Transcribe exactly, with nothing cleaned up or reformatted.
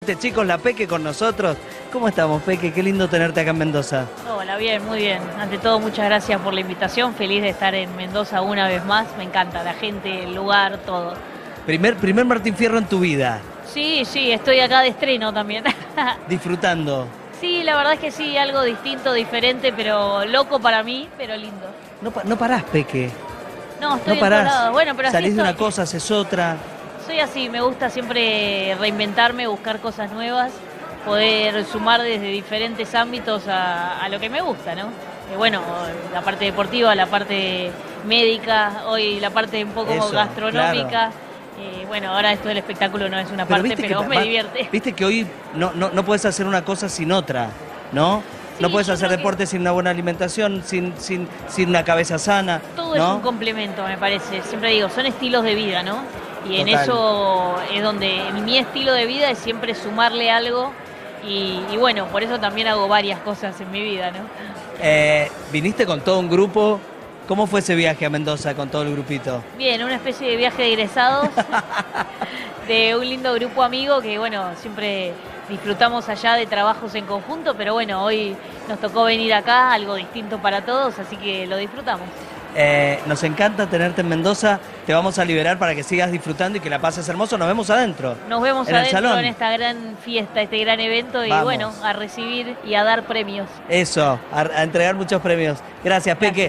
Presente, chicos, la Peque con nosotros. ¿Cómo estamos, Peque? Qué lindo tenerte acá en Mendoza. Hola, bien, muy bien. Ante todo, muchas gracias por la invitación. Feliz de estar en Mendoza una vez más. Me encanta la gente, el lugar, todo. Primer, primer Martín Fierro en tu vida. Sí, sí, estoy acá de estreno también. Disfrutando. Sí, la verdad es que sí, algo distinto, diferente, pero loco para mí, pero lindo. No, pa- no parás, Peque. No, estoy No en parás. todos lados. Bueno, pero así Salís de estoy. una cosa, haces otra. Soy así, me gusta siempre reinventarme, buscar cosas nuevas, poder sumar desde diferentes ámbitos a, a lo que me gusta, ¿no? Eh, bueno, la parte deportiva, la parte médica, hoy la parte un poco Eso, gastronómica. claro. Eh, bueno, ahora esto del espectáculo no es una Pero parte, viste pero que me va- divierte. Viste que hoy no, no, no puedes hacer una cosa sin otra, ¿no? Sí, no puedes yo hacer creo que- deporte sin una buena alimentación, sin, sin, sin una cabeza sana. Todo ¿no? es un complemento, me parece. Siempre digo, son estilos de vida, ¿no? Y en Total. eso es donde en mi estilo de vida es siempre sumarle algo. Y, y bueno, por eso también hago varias cosas en mi vida, ¿no? Eh, viniste con todo un grupo. ¿Cómo fue ese viaje a Mendoza con todo el grupito? Bien, una especie de viaje de egresados de un lindo grupo amigo que, bueno, siempre disfrutamos allá de trabajos en conjunto, pero bueno, hoy nos tocó venir acá, algo distinto para todos, así que lo disfrutamos. Eh, nos encanta tenerte en Mendoza. Te vamos a liberar para que sigas disfrutando y que la pases hermoso. Nos vemos adentro. Nos vemos en el adentro salón. en esta gran fiesta, este gran evento y Vamos. bueno, a recibir y a dar premios. Eso, a, a entregar muchos premios. Gracias, Peque.